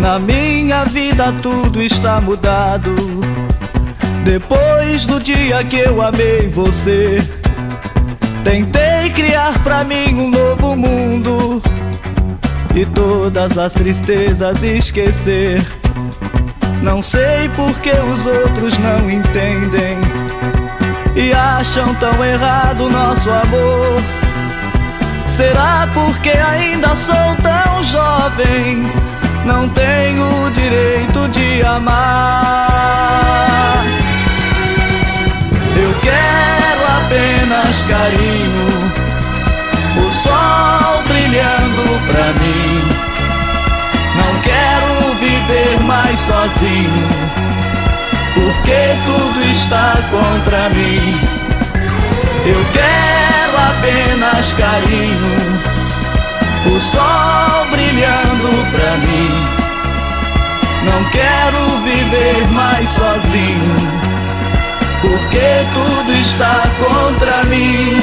Na minha vida tudo está mudado depois do dia que eu amei você. Tentei criar pra mim um novo mundo e todas as tristezas esquecer. Não sei por que os outros não entendem e acham tão errado nosso amor. Será porque ainda sou tão jovem, não tenho o direito de amar? Eu quero apenas carinho, o sol brilhando pra mim. Não quero viver mais sozinho, porque tudo está contra mim. Eu quero apenas carinho, o sol brilhando pra mim. Não quero viver mais sozinho, porque tudo está contra mim.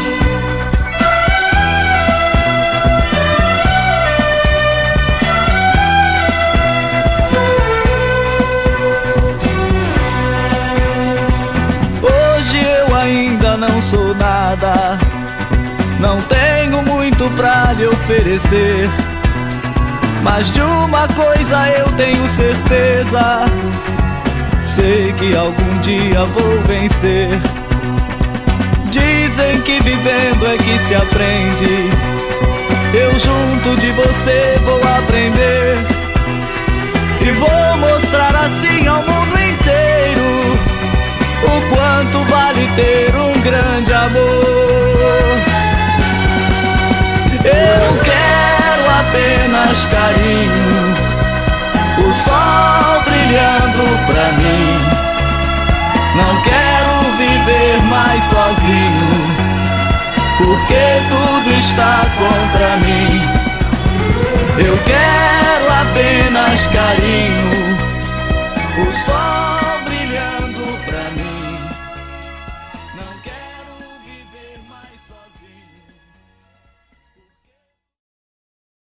Hoje eu ainda não sou nada, não tenho muito pra lhe oferecer, mas de uma coisa eu tenho certeza: sei que algum dia vou vencer. Dizem que vivendo é que se aprende, eu junto de você vou aprender e vou mostrar assim ao mundo inteiro o quanto vale ter um grande amor. Eu quero apenas carinho, o sol brilhando pra mim. Não quero viver mais sozinho, porque tudo está contra mim. Eu quero apenas carinho, o sol